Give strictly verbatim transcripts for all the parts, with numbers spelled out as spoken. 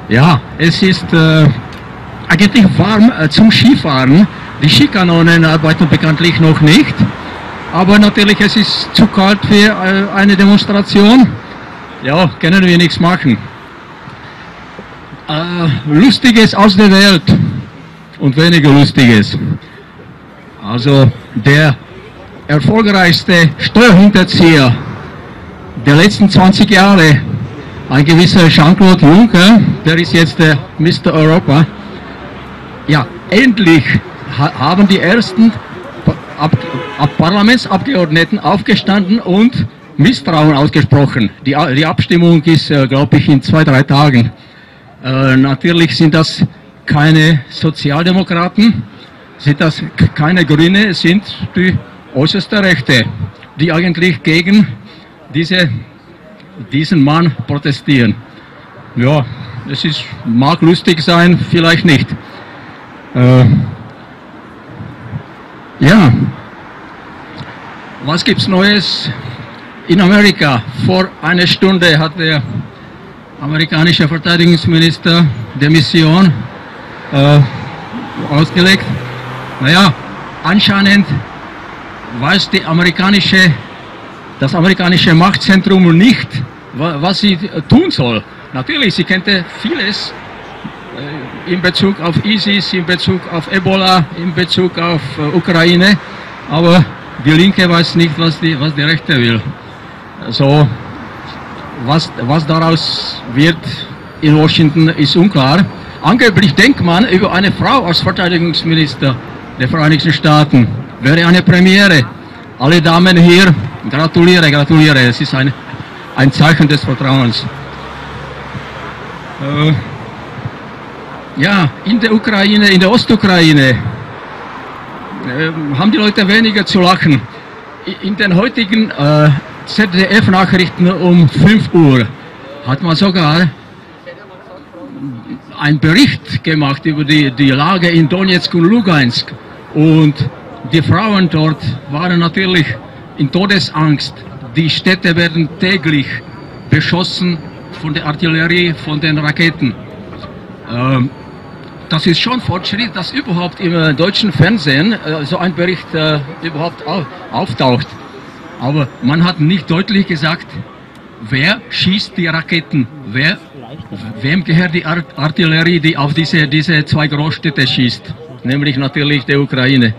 Ja, es ist äh, eigentlich warm äh, zum Skifahren. Die Skikanonen arbeiten bekanntlich noch nicht. Aber natürlich, es ist zu kalt für äh, eine Demonstration. Ja, können wir nichts machen. Äh, Lustiges aus der Welt und weniger Lustiges. Also der erfolgreichste Steuerhinterzieher der letzten zwanzig Jahre, ein gewisser Jean-Claude Juncker, der ist jetzt der Mister Europa. Ja, endlich ha haben die ersten Ab Ab Parlamentsabgeordneten aufgestanden und Misstrauen ausgesprochen. Die, die Abstimmung ist, äh, glaube ich, in zwei, drei Tagen. Äh, natürlich sind das keine Sozialdemokraten, sind das keine Grüne, es sind die äußerste Rechte, die eigentlich gegen diese, diesen Mann protestieren. Ja, es ist, mag lustig sein, vielleicht nicht. Äh, ja, was gibt's Neues in Amerika? Vor einer Stunde hat der amerikanische Verteidigungsminister der Mission äh, ausgelegt. Naja, anscheinend weiß die amerikanische, das amerikanische Machtzentrum nicht, was sie tun soll. Natürlich, sie könnte vieles äh, in Bezug auf ISIS, in Bezug auf Ebola, in Bezug auf äh, Ukraine, aber die Linke weiß nicht, was die, was die Rechte will. So, was, was daraus wird in Washington, ist unklar. Angeblich denkt man über eine Frau als Verteidigungsminister der Vereinigten Staaten. Wäre eine Premiere. Alle Damen hier, gratuliere, gratuliere. Es ist ein, ein Zeichen des Vertrauens. Äh, ja, in der Ukraine, in der Ostukraine, äh, haben die Leute weniger zu lachen. In den heutigen äh, Z D F-Nachrichten um fünf Uhr hat man sogar einen Bericht gemacht über die, die Lage in Donetsk und Lugansk. Und die Frauen dort waren natürlich in Todesangst. Die Städte werden täglich beschossen von der Artillerie, von den Raketen. Ähm, das ist schon Fortschritt, dass überhaupt im deutschen Fernsehen äh, so ein Bericht äh, überhaupt au auftaucht. Aber man hat nicht deutlich gesagt, wer schießt die Raketen, wer, wem gehört die Art Artillerie, die auf diese, diese zwei Großstädte schießt, nämlich natürlich der Ukraine.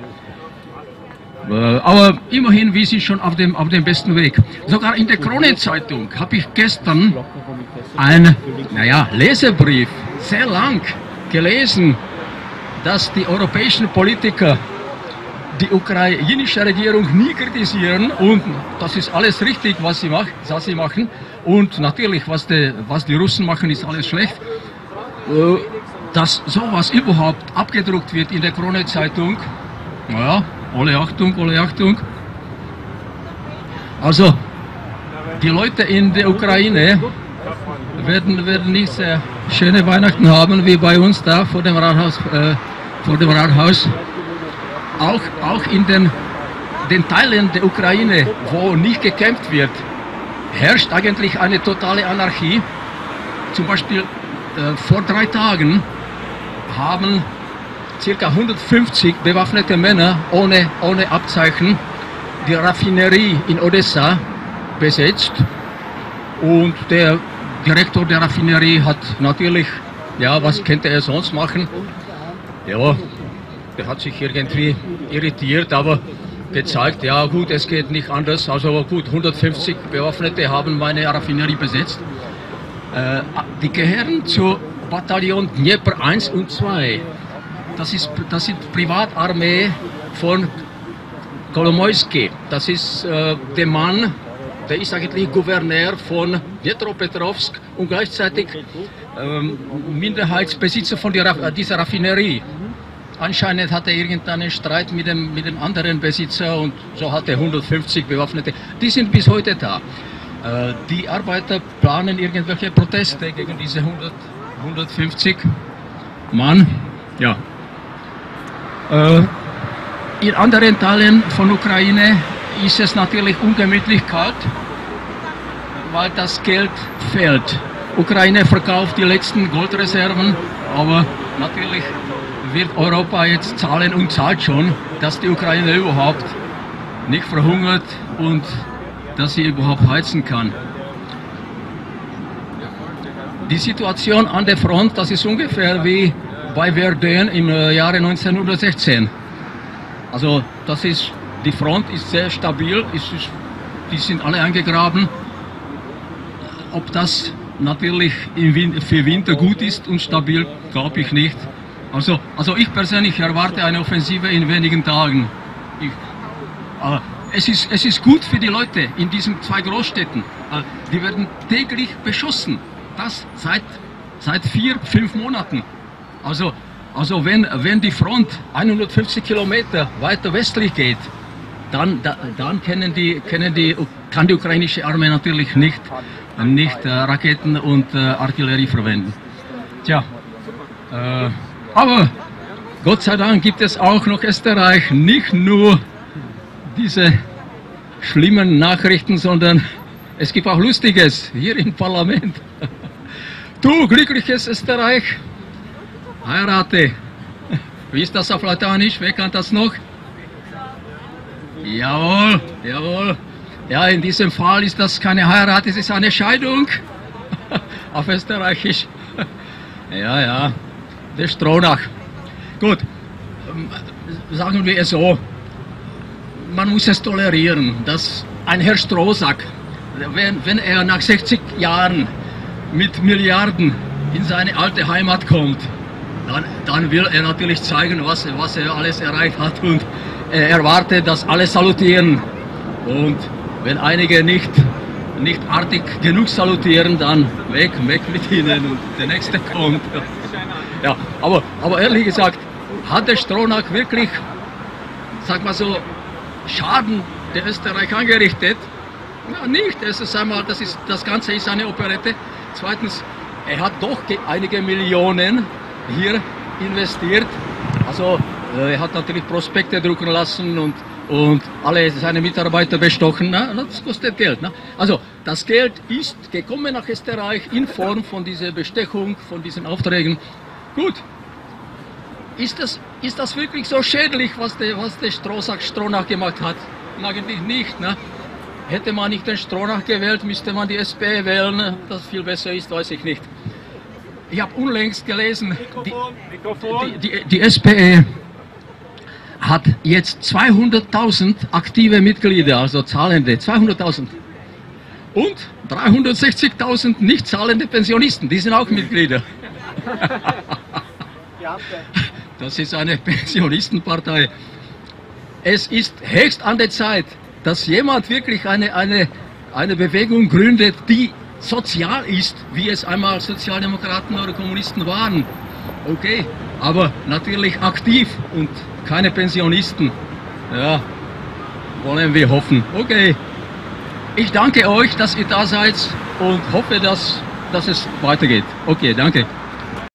Aber immerhin, wir sind schon auf dem, auf dem besten Weg. Sogar in der Krone-Zeitung habe ich gestern einen, naja, Leserbrief, sehr lang gelesen, dass die europäischen Politiker die ukrainische Regierung nie kritisieren und das ist alles richtig, was sie, mach, was sie machen. Und natürlich, was die, was die Russen machen, ist alles schlecht. Dass sowas überhaupt abgedruckt wird in der Krone-Zeitung, naja, alle Achtung, alle Achtung. Also, die Leute in der Ukraine werden, werden nicht sehr schöne Weihnachten haben, wie bei uns da vor dem Rathaus. Äh, vor dem Rathaus. Auch, auch in den, den Teilen der Ukraine, wo nicht gekämpft wird, herrscht eigentlich eine totale Anarchie. Zum Beispiel äh, vor drei Tagen haben ca. hundertfünfzig bewaffnete Männer ohne, ohne Abzeichen die Raffinerie in Odessa besetzt. Und der Direktor der Raffinerie hat natürlich, ja, was könnte er sonst machen? Ja, der hat sich irgendwie irritiert, aber gezeigt, ja gut, es geht nicht anders. Also gut, hundertfünfzig Bewaffnete haben meine Raffinerie besetzt. Äh, die gehören zur Bataillon Dnieper eins und zwei. Das ist, das sind Privatarmee von Kolomoisky. Das ist äh, der Mann, der ist eigentlich Gouverneur von Dnipropetrovsk und gleichzeitig ähm, Minderheitsbesitzer von der, dieser Raffinerie. Anscheinend hat er irgendeinen Streit mit dem, mit dem anderen Besitzer und so hat er hundertfünfzig Bewaffnete. Die sind bis heute da. Äh, die Arbeiter planen irgendwelche Proteste gegen diese hundert, hundertfünfzig Mann. Ja. Äh, in anderen Teilen von Ukraine ist es natürlich ungemütlich kalt, weil das Geld fehlt. Ukraine verkauft die letzten Goldreserven, aber natürlich wird Europa jetzt zahlen und zahlt schon, dass die Ukraine überhaupt nicht verhungert und dass sie überhaupt heizen kann. Die Situation an der Front, das ist ungefähr wie bei Verdun im Jahre neunzehnhundertsechzehn. Also das ist, die Front ist sehr stabil, ist, die sind alle eingegraben. Ob das natürlich für Winter gut ist und stabil, glaube ich nicht. Also, also ich persönlich erwarte eine Offensive in wenigen Tagen. Ich, äh, es, ist, es ist gut für die Leute in diesen zwei Großstädten. Äh, die werden täglich beschossen. Das seit, seit vier, fünf Monaten. Also, also wenn, wenn die Front hundertfünfzig Kilometer weiter westlich geht, dann, da, dann können die, können die, kann die ukrainische Armee natürlich nicht, nicht äh, Raketen und äh, Artillerie verwenden. Tja, äh, aber Gott sei Dank gibt es auch noch Österreich, nicht nur diese schlimmen Nachrichten, sondern es gibt auch Lustiges hier im Parlament. Du, glückliches Österreich, heirate. Wie ist das auf Lateinisch? Wer kann das noch? Jawohl, jawohl. Ja, in diesem Fall ist das keine Heirat, es ist eine Scheidung. Auf Österreichisch. Ja, ja. Der Stronach. Gut, sagen wir es so. Man muss es tolerieren, dass ein Herr Strohsack, wenn, wenn er nach sechzig Jahren mit Milliarden in seine alte Heimat kommt, dann, dann will er natürlich zeigen, was, was er alles erreicht hat und er erwartet, dass alle salutieren. Und wenn einige nicht, nicht artig genug salutieren, dann weg, weg mit ihnen und der nächste kommt. Ja, aber, aber ehrlich gesagt, hat der Stronach wirklich, sag mal so, Schaden der Österreich angerichtet? Ja, nicht. Erstens einmal, das, ist, das Ganze ist eine Operette. Zweitens, er hat doch einige Millionen hier investiert. Also er hat natürlich Prospekte drucken lassen und, und alle seine Mitarbeiter bestochen. Na, das kostet Geld. Na? Also das Geld ist gekommen nach Österreich in Form von dieser Bestechung, von diesen Aufträgen. Gut. Ist das, ist das wirklich so schädlich, was der, was der Strohsack Stronach gemacht hat? Eigentlich nicht. Ne? Hätte man nicht den Stronach gewählt, müsste man die S P D wählen. Dass viel besser ist, weiß ich nicht. Ich habe unlängst gelesen, die, die, die, die S P D hat jetzt zweihunderttausend aktive Mitglieder, also zahlende, zweihunderttausend. Und dreihundertsechzigtausend nicht zahlende Pensionisten, die sind auch Mitglieder. Das ist eine Pensionistenpartei. Es ist höchst an der Zeit, dass jemand wirklich eine, eine, eine Bewegung gründet, die sozial ist, wie es einmal Sozialdemokraten oder Kommunisten waren. Okay, aber natürlich aktiv und keine Pensionisten. Ja, wollen wir hoffen. Okay, ich danke euch, dass ihr da seid und hoffe, dass, dass es weitergeht. Okay, danke.